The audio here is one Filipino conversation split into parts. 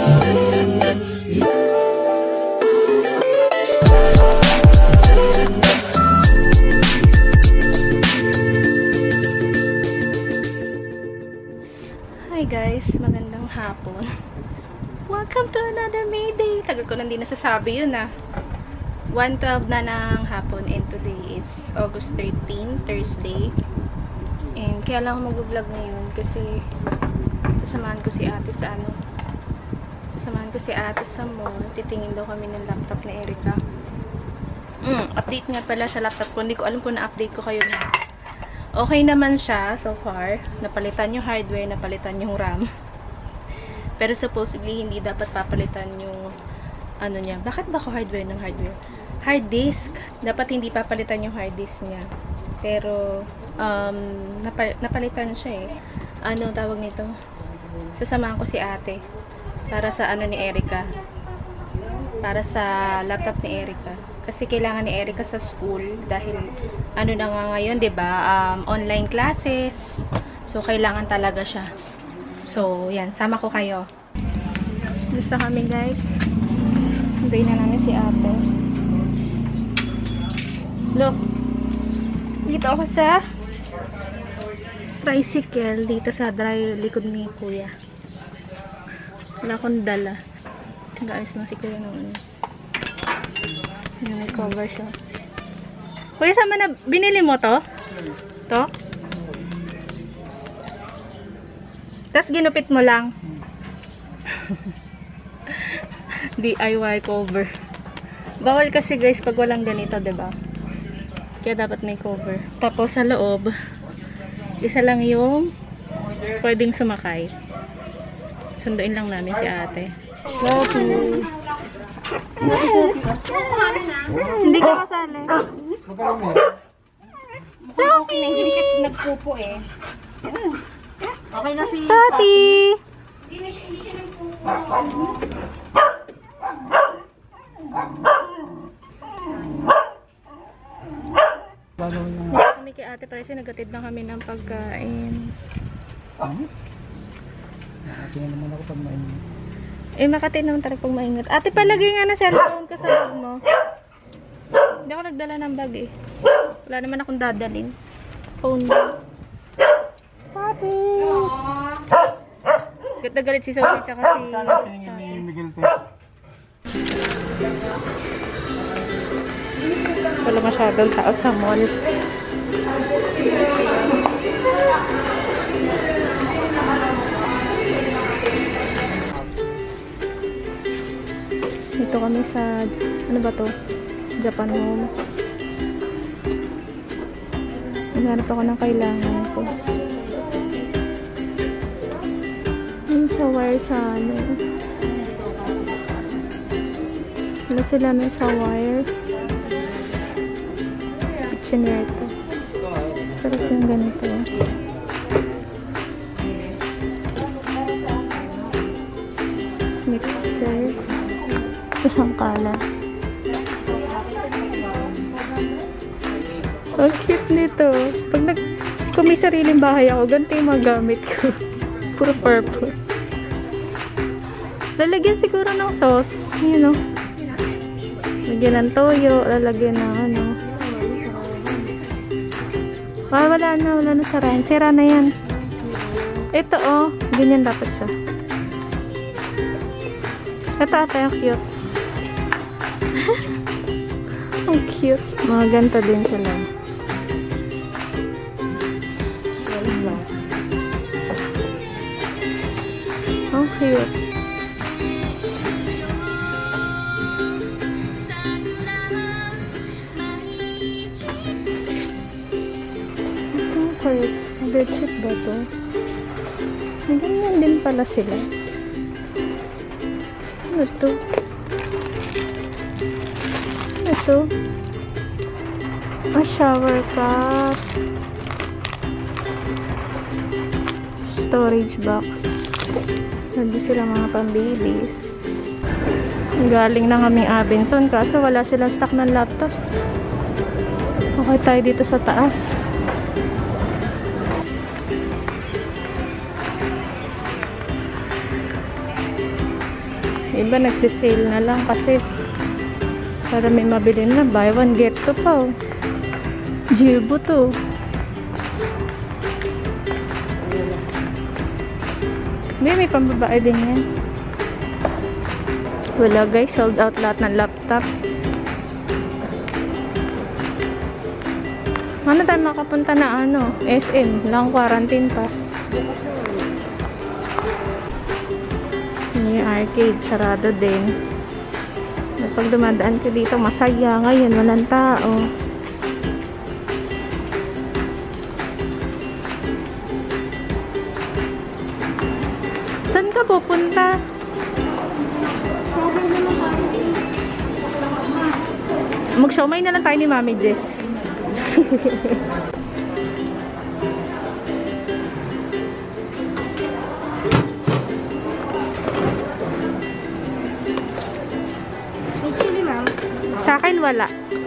Hi guys, magandang hapon. Welcome to another Mayday. Tagal ko nang di nasasabi yun 1:12 na ng hapon and today is August 13, Thursday. And kaya lang ako mag-vlog ngayon kasi sasamahan ko si ate sa mall. Titingin daw kami ng laptop ni Erica. Update nga pala sa laptop ko. Hindi ko alam kung na-update ko kayo na. Okay naman siya so far. Napalitan yung hardware, napalitan yung RAM. Pero supposedly hindi dapat papalitan yung ano niya. Bakit ba ako hardware ng hardware? Hard disk. Dapat hindi papalitan yung hard disk niya. Pero napalitan siya eh. Ano tawag nito? Sasamahan ko si ate para sa ano ni Erica. Para sa laptop ni Erica. Kasi kailangan ni Erica sa school dahil ano na nga ngayon, 'di ba? Online classes. So kailangan talaga siya. So, yan, sama ko kayo. Gusto kami, guys. Hintayin na namin si ate. Look. Dito ako sa tricycle dito sa likod ni kuya. Wala akong dala. Nag-ayos lang si kuya noon. May cover siya. Kuya, sama na, binili mo to? To? Tapos ginupit mo lang. DIY cover. Bawal kasi guys pag walang ganito, 'di ba? Kaya dapat may cover. Tapos sa loob, isa lang yung pwedeng sumakay. Sunduin lang namin si ate. Sophie. Hindi ka kasali. Sophie! Hindi siya nagpupo eh. Okay na si Sophie! Hindi siya nagpupo. Kami kay ate Presi, nagatid na kami ng pagkain. Tingnan naman ako pag mainit. Eh, makatid naman talaga pag maingat. Ate, palagay nga na cellphone ko sa bag mo. Hindi ako nagdala ng bag eh. Wala naman akong dadalhin. Phone mo. Papi! Galit na galit si Sophie tsaka si Miguel to. wala masyadong tao sa mall. Dito kami sa, ano ba to? Japan Homes. Naghanap ako ng kailangan ko. Yung sa wire sa ano. Wala sila na sa wire. Kitchenware to. Tapos yung ganito. Mixer. Isang kalan. Ang cute nito. Pag kung may sariling bahay ako, ganito yung magamit ko. Puro purple. Lalagyan siguro ng sauce. Yun o. Lagyan ng toyo. Lalagyan ng ano. Wala na sarayan. Sira na yan. Ito o. Ganyan dapat siya. Ito ate, ang cute. Ang cute. Mga ganito din sila. Ang cute. Ang cute. Bedsheet ba to? Ganyan din pala sila. Ano to? Ito. A shower cup. Storage box. Nandito sila mga pambilis. Galing na kaming Abenson kaso wala silang stock ng laptop. Okay tayo dito sa taas. Iba nagsisale na lang kasi para may mabili na. Buy one get two pa. Oh. Jibo to. May pambabae din yan. Wala guys, sold out lahat ng laptop. Ano tayo makapunta na ano? SM, lang quarantine pass. Yung arcade, sarado din. Pag dumadaan ko dito, masaya. Ngayon, walang tao. Saan ka pupunta? Mag-siomay na lang tayo ni Mami Jess. May chili, ma'am. Sa akin wala.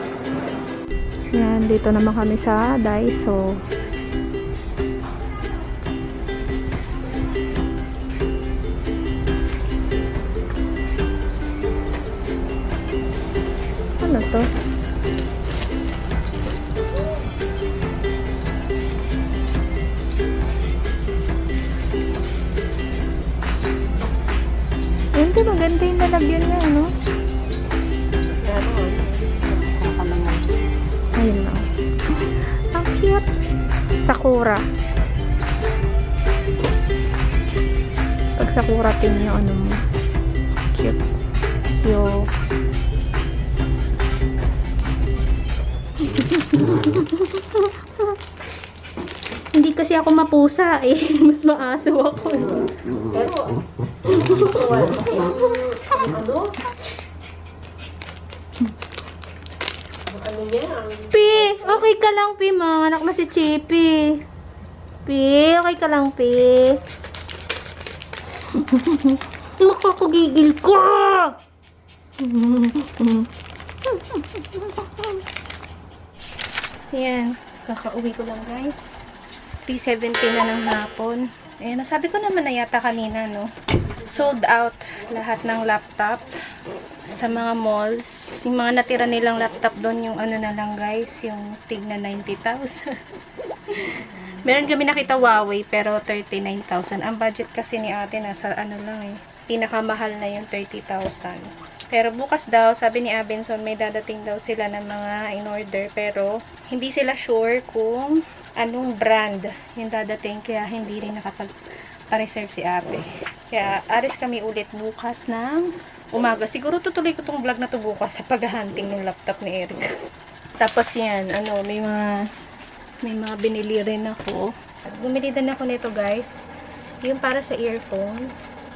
Yan, dito naman kami sa Daiso. Ano to? Hindi, maganda yung lalagyan niya, no? Ayun na. Ang cute. Sakura. Pag Sakura pin yung ano mo. Cute. So, hindi kasi ako mapusa eh. Mas maaso ako. Pi, okay ka lang, Pi, ma. Anak na si Chippy. Pi, okay ka lang, Pi. Nakakagigil ko! Yan. Kakauwi ko lang, guys. 3:70 na ng hapon. Ayan, nasabi ko naman na yata kanina, no? Sold out lahat ng laptop sa mga malls. Yung mga natira nilang laptop doon, yung ano na lang, guys, yung tigna 90,000. Meron kami nakita Huawei, pero 39,000. Ang budget kasi ni ate nasa ano lang eh. Pinakamahal na yung 30,000. Pero bukas daw, sabi ni Abenson, may dadating daw sila ng mga in-order. Pero, hindi sila sure kung anong brand yung dadating. Kaya, hindi rin nakapag-reserve si ate. Kaya, aris kami ulit bukas ng umaga. Siguro tutuloy ko tong vlog na to bukas sa paghahunting ng laptop ni Eric. Tapos yan, ano, may mga binili rin ako. Bumili din ako nito, guys. Yung para sa earphone.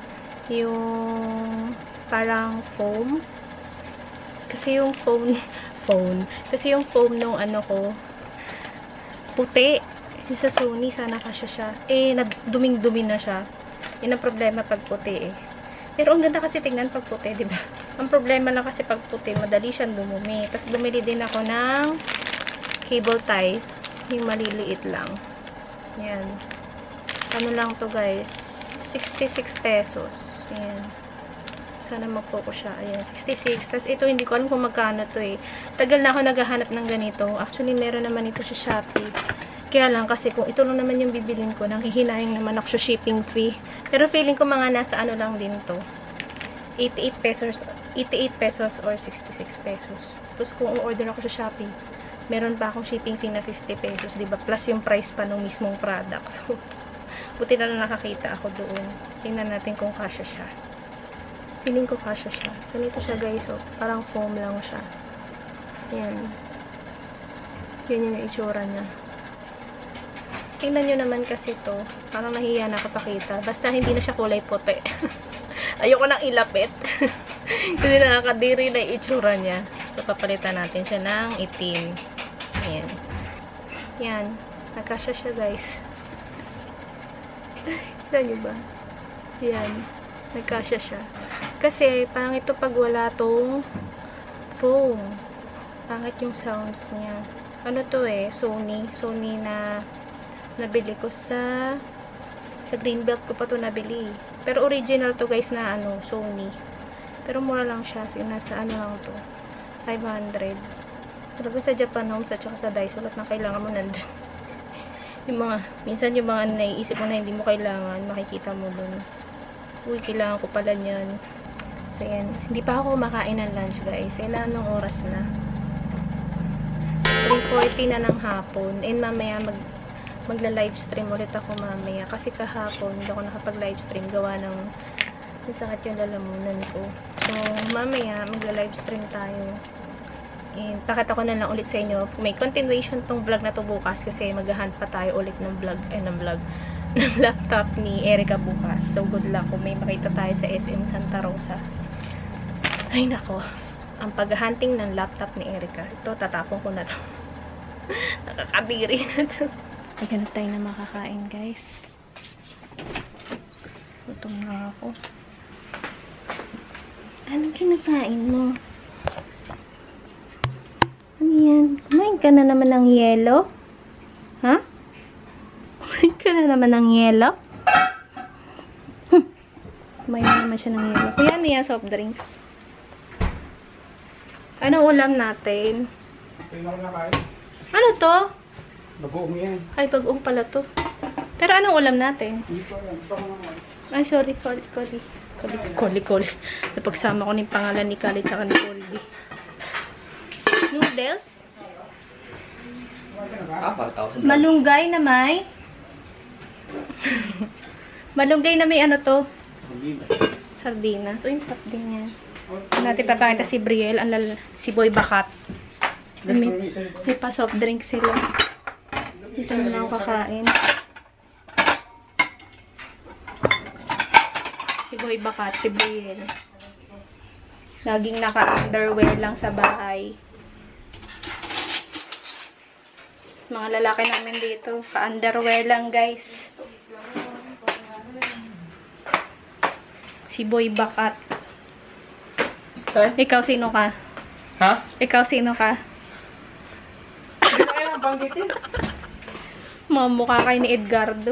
Yung parang foam. Kasi yung kasi yung foam nung ano ko, puti. Yung sa Sony, sana kasya siya. Eh, duming-dumi na siya. Yun ang problema pag puti eh. Pero ang ganda kasi tingnan pag puti, di ba? Ang problema lang kasi pag puti, madali siyang dumumi. Tapos bumili din ako ng cable ties. Yung maliliit lang. Yan. Ano lang to, guys? 66 pesos. Yan. Sana mag-focus siya. Ayan, 66. Tapos ito, hindi ko alam kung magkano to eh. Tagal na ako naghahanap ng ganito. Actually, meron naman ito sa Shopee. Kaya lang, kasi kung ito lang naman yung bibilin ko, nanghihinayang naman ako sa shipping fee. Pero feeling ko mga nasa ano lang din to. 88 pesos or 66 pesos. Tapos kung order ako sa Shopee, meron pa akong shipping fee na 50 pesos, diba? Plus yung price pa ng mismong product. So, buti na lang nakakita ako doon. Tingnan natin kung kasya siya. Feeling ko kasya siya. Ganito siya, guys. So, parang foam lang siya. Yan. Yan yung itsura niya. Tingnan nyo naman kasi to. Parang nahiya na kapakita. Basta hindi na siya kulay puti. Ayoko nang ilapit. Kasi nakakadiri na yung itsura niya. So, papalitan natin siya ng itim. Ayan. Yan. Nagkasya siya, guys. Kita nyo ba? Yan. Nagkasya siya. Kasi, pangit ito pag wala tong foam. Pangit yung sounds niya. Ano to eh? Sony. Sony na nabili ko sa Greenbelt ko pa to nabili. Pero original to, guys, na ano, Sony. Pero mura lang siya. So, nasa ano lang to. 500. Pero sa Japan Homes at saka sa Daiso, lahat na kailangan mo nandun. Yung mga, minsan yung mga naiisip mo na hindi mo kailangan, makikita mo dun. Uy, kailangan ko pala niyan. So, yan. Hindi pa ako kumakain ng lunch, guys. Kailangan ng oras na. 3:40 na ng hapon. And mamaya, magla-livestream ulit ako mamaya. Kasi kahapon, hindi ako nakapag-livestream. Gawa ng sakit yung lalamunan ko. So, mamaya, magla-livestream tayo. And, pakita ko na lang ulit sa inyo. May continuation tong vlog na to bukas kasi maghahunt pa tayo ulit ng vlog, ng laptop ni Erica bukas. So, good luck kung may makita tayo sa SM Santa Rosa. Ay, nako. Ang paghahunting ng laptop ni Erica. Ito, tatapon ko na to. Nakakabiri na to. Maghanap tayo na makakain, guys. Gutom na ako. Anong kinakain mo? Ano yan? Kumain ka na naman ng yelo? Ha? Kumain ka na naman ng yelo? Kumain na naman siya ng yelo. Kuya, ano yan? Soft drinks. Ano ulam natin? Ano to? Bagoong yan. Ay, bagoong pala to. Pero anong ulam natin? Ay, sorry. Koli. Napagsama ko ng pangalan ni Kali tsaka ni Colby. Noodles? Malunggay na may? Malunggay na may ano to? Sardinas. So, yung sardinas. Natin papakita si Brielle, si Boy Bakat. May pa soft drink sila. Ito na lang kakain. Si Boy Bakat, si Brielle. Laging naka-underwear lang sa bahay. Mga lalaki namin dito, ka-underwear lang, guys. Si Boy Bakat. Ikaw sino ka? Ha? Ikaw sino ka? Hindi ko kaya banggitin. Mamukha kayo ni Edgardo.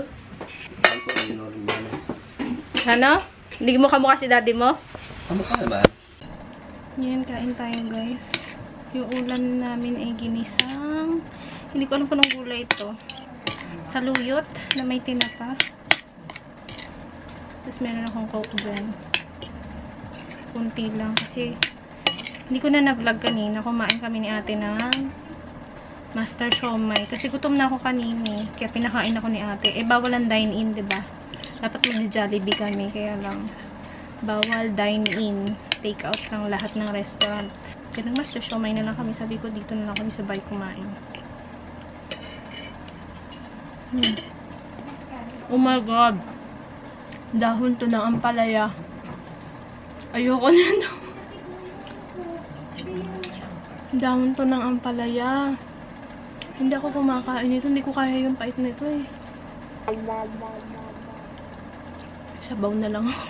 Ano? Hindi mo kamukha si daddy mo? Kamukha na ba? Yan, kain tayo, guys. Yung ulam namin ay ginisang. Hindi ko alam kung anong gulay ito. Saluyot na may tinapa. Tapos meron akong coke dyan. Kunti lang kasi hindi ko na na-vlog kanina. Kumain kami ni ate ng Master Siomai. Kasi gutom na ako kanina. Kaya pinakain ako ni ate. Eh, bawal ang dine-in, diba? Dapat mag-Jollibee kami. Kaya lang, bawal dine-in. Take out ng lahat ng restaurant. Kaya nag-Master Siomai na lang kami. Sabi ko, dito na lang kami sabay kumain. Oh my God. Dahon to ng ampalaya. Ayoko na no. Dahon to ng ampalaya. Hindi ako kumakain nito. Hindi ko kaya yung pait nito eh. Sabaw na lang ako.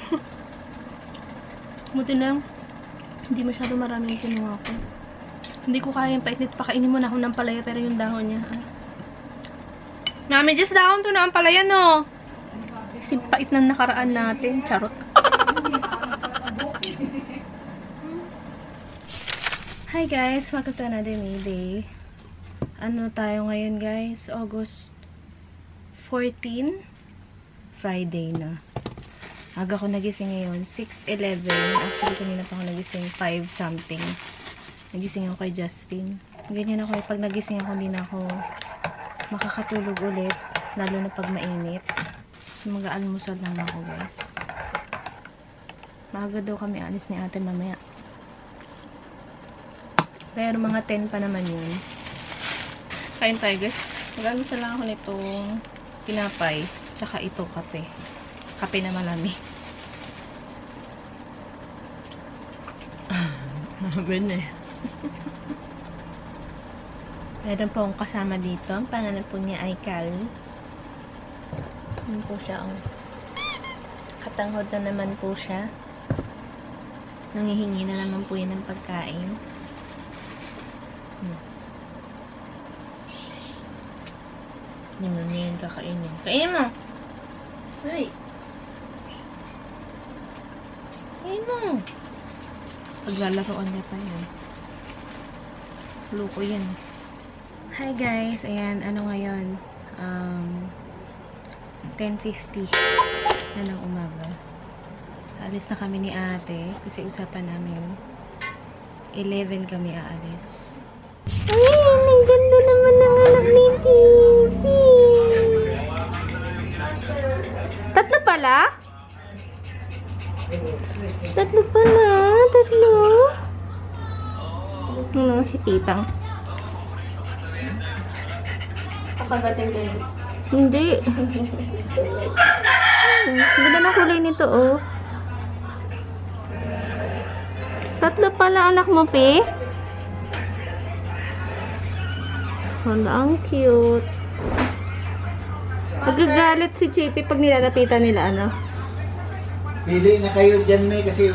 Buti lang. Hindi masyado maraming kinuha ko. Hindi ko kaya yung pait nito. Pakainin mo na ako ng ampalaya pero yung dahon niya. Mami, just dahon to ng ampalaya no. Kasi pait ng nakaraan natin. Charot. Hi guys, welcome to another Mayday. Ano tayo ngayon guys? August 14, Friday na. Aga ko nagising ngayon, 6:11. Actually, kanina pa ako nagising 5 something. Nagising ako kay Justin. Ganyan ako, pag nagising ako, hindi na ako makakatulog ulit. Lalo na pag mainit. So, mag-aalmusal lang ako guys. Maaga daw kami alis ni ate mamaya. Pero mga 10 pa naman yun. Kain tayo guys. Mag-almusal lang ako nitong pinapay. Tsaka ito kape. Kape na malami. Ben eh. Meron po akong kasama dito. Ang pangalan po niya ay Cal. Yun po siya. Katanghod na naman po siya. Nangihingi na naman po yan ng pagkain. Hindi mo na yan kakainin. Kainin mo! Hey! Kainin mo! Paglalaroan niya pa yan. Loko yan. Hi guys, ayan, ano ngayon? 10:50 na ng umaga. Alis na kami ni ate kasi usapan namin 11 kami aalis. Ayan, ang ganda naman ng anak ni Pipi. Tatlo pala? Tatlo pala? Tatlo? Ano si Titang? Kasagating din. Hindi. Ganda na kulay nito, oh. Tatlo pala anak mo, Pe. Wala, ang cute. Nagagalit si JP pag nilalapitan nila, ano? Pili na kayo dyan, May, kasi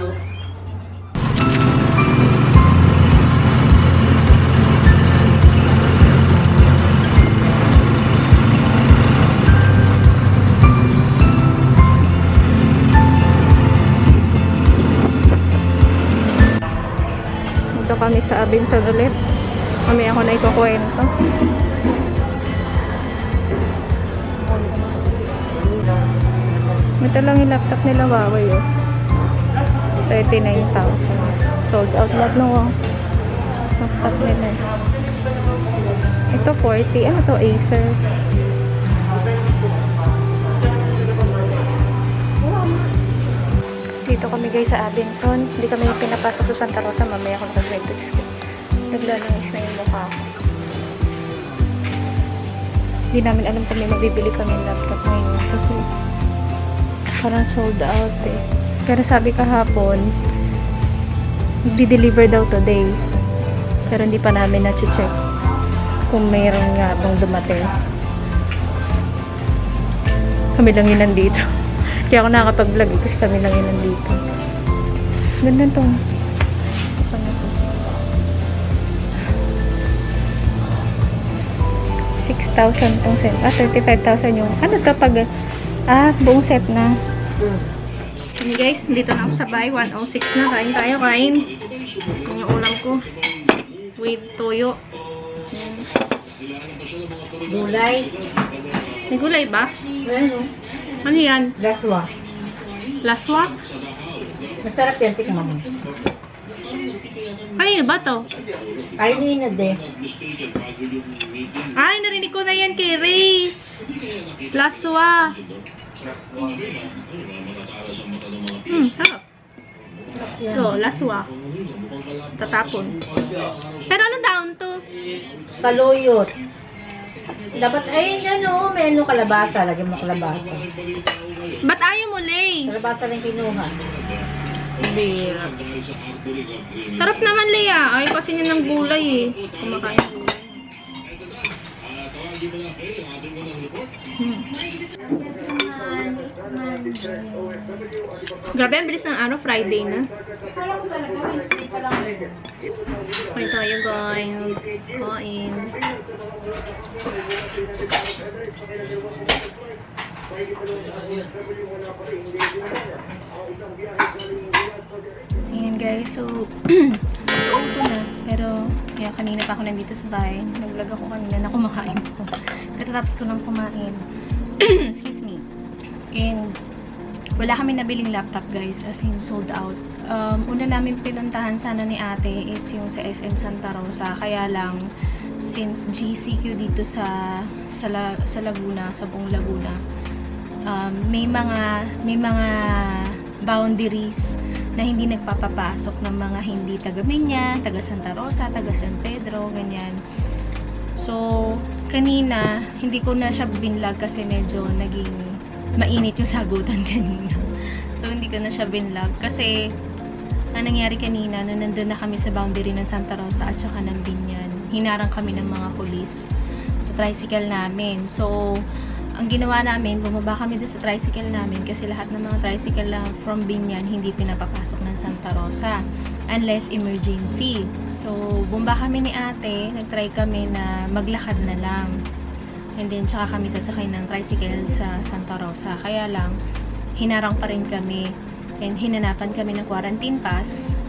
Dito kami sa Abinson ulit. Kami ako na ikukwento. Ito lang yung laptop nila, Huawei, oh. 39,000. Sold out lahat ng laptop nila. Ito 40. Ano to? Acer. Dito kami guys sa Abinson. Hindi kami pinapasok sa Santa Rosa. Mamaya akong mag-retext ko. Naglalangis na yung mukha ko. Hindi namin alam kung may mabibili kami ng laptop ngayon. Kasi parang sold out eh. Pero sabi kahapon, i-deliver daw today. Pero hindi pa namin na-check kung mayroon nga bang dumating. Kami lang yun nandito. Kaya ako nakakapag-vlog kasi kami lang yun nandito. Ganda itong 6,000 tong set. 35,000 yung ano to pag buong set na. Okay guys, dito na ako sa bahay. 1:06 na. Kain tayo, kain. Yan yung ulam ko. With toyo. Gulay. May gulay ba? Ano? Ano yan? Laswa. Laswa? Masarap yan, tikman mo. Kanino ba to? Ay, hindi na de. Ay, narinig ko na yan kay Race. Laswa. Sarap. Ito, laswa. Tatapon. Pero ano down to? Kaluyot. Dapat, ay, ano, may ano kalabasa. Lagyan mo kalabasa. Ba't ayaw mo, Lay? Kalabasa rin kinuha. Bira. Sarap naman, Leia. Ayaw kasi niya ng gulay eh. Kumakain gulay. Grabe, ang bilis ng araw. Friday na. Kain tayo, guys. Kain. Ayan guys, so ito na, pero kaya kanina pa ako nandito sa bahay, nag-vlog ako kanina na kumakain ko. Katatapos ko lang kumain. Excuse me. And wala kami nabiling laptop guys, as in sold out. Una namin pinuntahan sana ni ate is yung sa SM Santa Rosa, kaya lang since GCQ dito sa Laguna, sa buong Laguna, may mga boundaries na hindi nagpapapasok ng mga hindi taga Binyan, taga Santa Rosa, taga San Pedro, ganyan. So, kanina, hindi ko na siya binlog kasi medyo naging mainit yung sagutan kanina. So, hindi ko na siya binlog kasi ang nangyari kanina, nung nandun na kami sa boundary ng Santa Rosa at saka ng Binyan, hinarang kami ng mga pulis sa tricycle namin. So, ang ginawa namin, bumaba kami doon sa tricycle namin kasi lahat ng mga tricycle lang from Binyan hindi pinapapasok ng Santa Rosa unless emergency. So, bumaba kami ni ate, nagtry kami na maglakad na lang. And then, tsaka kami sasakay ng tricycle sa Santa Rosa. Kaya lang, hinarang pa rin kami and hinanapan kami ng quarantine pass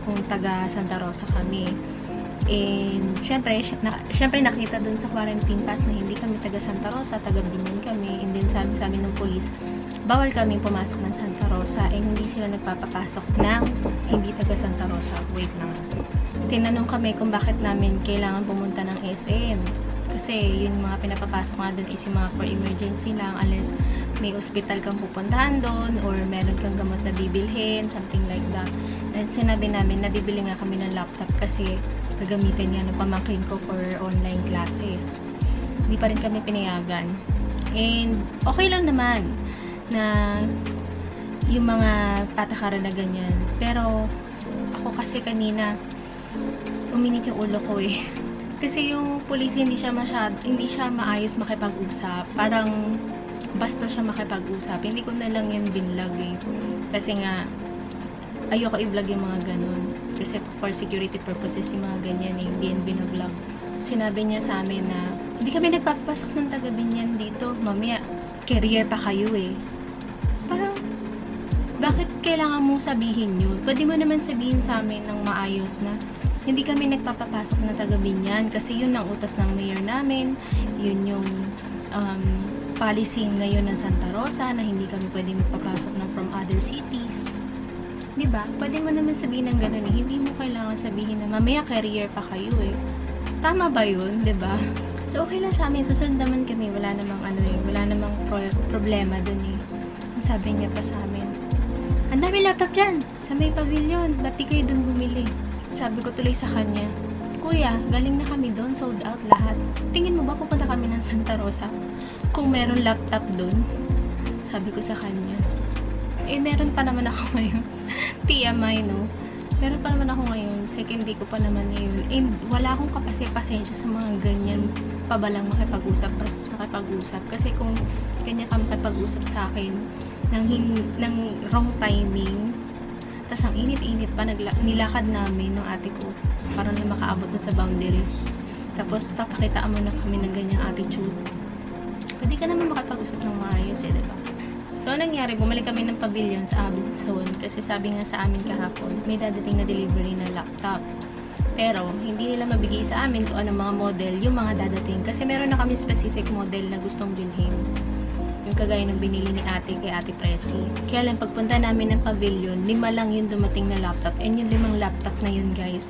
kung taga Santa Rosa kami. And syempre nakita dun sa quarantine pass na hindi kami taga Santa Rosa, taga Binyan kami. And then sabi sa amin ng police, bawal kami pumasok ng Santa Rosa. And hindi sila nagpapapasok ng hindi taga Santa Rosa. Wait lang. Tinanong kami kung bakit namin kailangan pumunta ng SM. Kasi yung mga pinapapasok nga dun is yung mga for emergency lang, unless may hospital kang pupuntahan doon or meron kang gamot na bibilhin, something like that. And sinabi namin na bibili nga kami ng laptop kasi gagamitin niya ng pamangkin ko for online classes. Hindi pa rin kami pinayagan. And okay lang naman na yung mga patakaran na ganyan. Pero ako kasi kanina uminit yung ulo ko eh. Kasi yung police hindi siya maayos makipag-usap. Parang basta siya makipag-usap. Hindi ko na lang yun binlog eh. Kasi nga ayoko i-vlog yung mga ganun. Kasi for security purposes yung mga ganyan eh, hindi yan binablog. Sinabi niya sa amin na hindi kami nagpapasok ng taga Binyan dito. Mamaya, career pa kayo eh. Parang, bakit kailangan mong sabihin yun? Pwede mo naman sabihin sa amin ng maayos na hindi kami nagpapapasok ng taga Binyan kasi yun ang utos ng mayor namin. Yun yung policy ngayon ng Santa Rosa na hindi kami pwede magpapasok ng from other cities. Diba? Pwede mo naman sabihin ng gano'n eh. Hindi mo kailangan sabihin na mamaya career pa kayo eh. Tama ba yun? Diba? So, okay lang sa amin. Susunod naman kami. Wala namang wala namang problema dun eh. Ang sabi niya pa sa amin, ang dami laptop dyan sa may pavilion. Ba't di kayo dun bumili? Sabi ko tuloy sa kanya, Kuya, galing na kami dun. Sold out lahat. Tingin mo ba pupunta kami ng Santa Rosa kung meron laptop dun? Sabi ko sa kanya. Eh, meron pa naman ako ngayon. TMI, no? Meron pa naman ako ngayon. Second day ko pa naman ngayon. And wala akong pasensya sa mga ganyan pabalang makipag-usap versus makipag-usap. Kasi kung ganyan ka makipag-usap sa akin ng wrong timing, tas ang init-init pa, nilakad namin ng ate ko para na makaabot dun sa boundary. Tapos papakitaan mo na kami ng ganyang attitude. Pwede ka naman makipag-usap ng maayos eh, diba? So, nangyari, bumalik kami ng pavilion sa Abington kasi sabi nga sa amin kahapon, may dadating na delivery ng laptop. Pero, hindi nila mabigay sa amin kung anong mga model yung mga dadating. Kasi meron na kami specific model na gustong bilhin. Yung kagaya ng binili ni ate kay Ate Presi. Kaya lang, pagpunta namin ng pavilion, 5 lang yung dumating na laptop. And yung 5 laptop na yun, guys,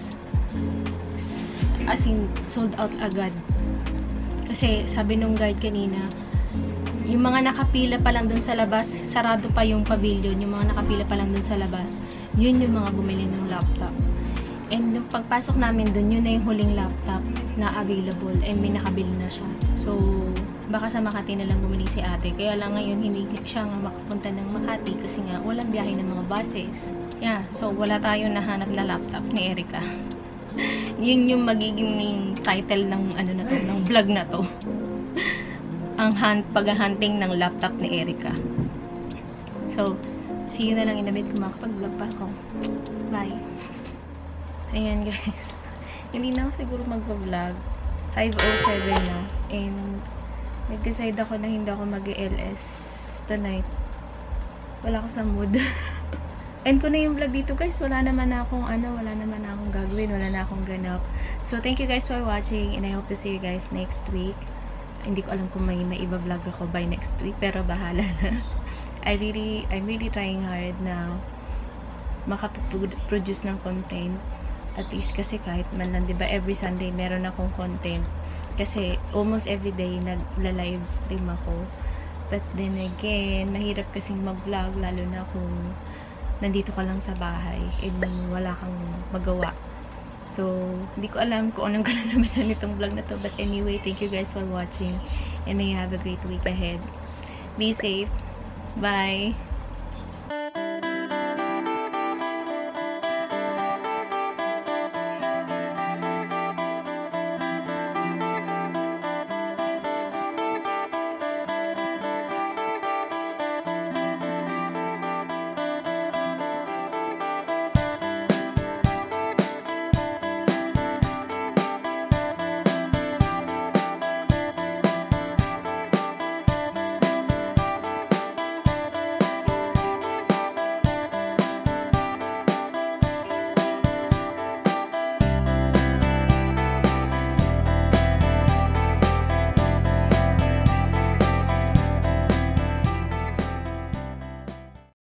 as in, sold out agad. Kasi, sabi nung guard kanina, yung mga nakapila pa lang dun sa labas, sarado pa yung pavilion, yung mga nakapila pa lang dun sa labas, yun yung mga bumili ng laptop. And nung pagpasok namin dun, yun na yung huling laptop na available and may nakabili na siya. So, baka sa Makati na lang bumili si ate. Kaya lang ngayon, hindi siya nga makapunta ng Makati kasi nga walang biyahe ng mga buses. Yeah, so wala tayong nahanap na laptop ni Erica. Yun yung magiging title ng ng vlog na to. Ang paghahunting ng laptop ni Erica. So, see you na lang in a bit kung makapag-vlog pa ako. Bye! Ayan guys. Hindi na ako siguro mag-vlog. 5:07 na. And, nag-decide ako na hindi ako mag-LS tonight. Wala ako sa mood. End ko na yung vlog dito guys. Wala naman akong gagawin. Wala na akong ganap. So, thank you guys for watching. And I hope to see you guys next week. Hindi ko alam kung may iba vlog ako by next week, pero bahala na. I'm really trying hard na makapag-produce ng content. At least kasi kahit man lang, diba, every Sunday meron akong content. Kasi almost every day nagla-live stream ako. But then again, mahirap kasing mag-vlog, lalo na kung nandito ka lang sa bahay and wala kang magawa. So, hindi ko alam kung anong kalalabasan nitong vlog na to. But anyway, thank you guys for watching. And may you have a great week ahead. Be safe. Bye!